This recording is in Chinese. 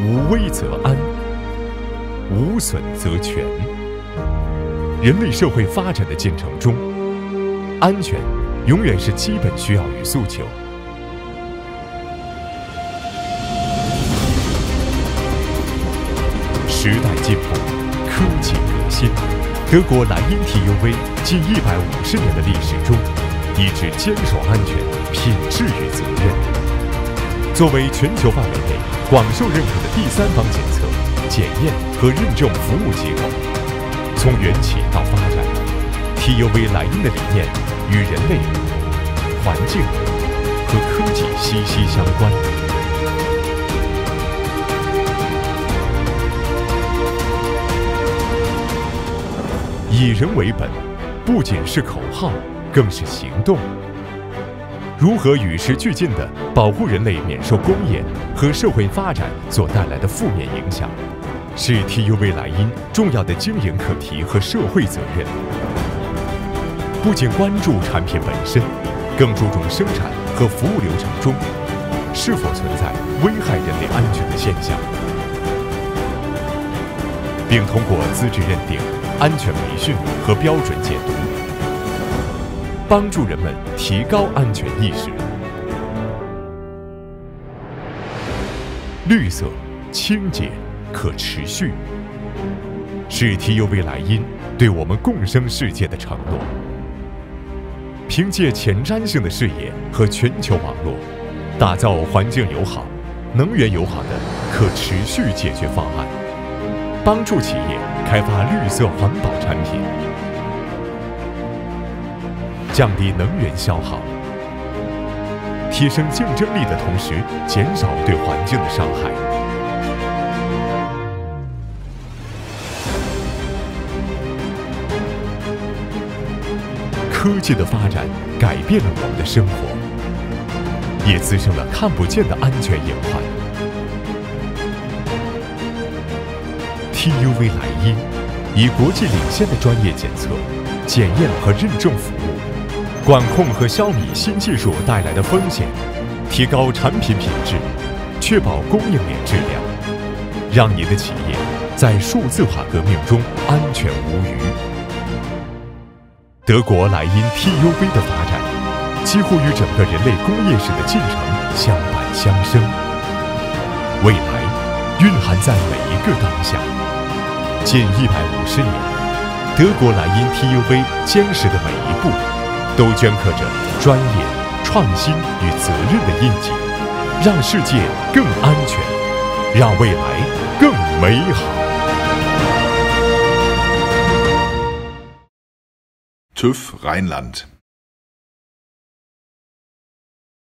无危则安，无损则全。人类社会发展的进程中，安全永远是基本需要与诉求。时代进步，科技革新，德国莱茵 TUV 近150年的历史中，一直坚守安全、品质与责任。作为全球范围内广受认可的第三方检测、检验和认证服务机构，从缘起到发展 ，TUV 莱茵的理念与人类、环境和科技息息相关。以人为本，不仅是口号，更是行动。如何与时俱进地保护人类免受工业和社会发展所带来的负面影响，是 TUV 莱茵重要的经营课题和社会责任。不仅关注产品本身，更注重生产和服务流程中是否存在危害人类安全的现象，并通过资质认定、安全培训和标准解读，帮助人们提高安全意识。绿色、清洁、可持续，是 TUV 莱茵对我们共生世界的承诺。凭借前瞻性的视野和全球网络，打造环境友好、能源友好的可持续解决方案，帮助企业开发绿色环保产品，降低能源消耗，提升竞争力的同时，减少对环境的伤害。科技的发展改变了我们的生活，也滋生了看不见的安全隐患。TUV 莱茵以国际领先的专业检测、检验和认证服务，管控和消弭新技术带来的风险，提高产品品质，确保供应链质量，让您的企业在数字化革命中安全无虞。德国莱茵 TUV 的发展，几乎与整个人类工业史的进程相伴相生。未来蕴含在每一个当下。近150年，德国莱茵 TUV 坚实的每一步，都镌刻着专业、创新与责任的印记，让世界更安全，让未来更美好。 TÜV Rheinland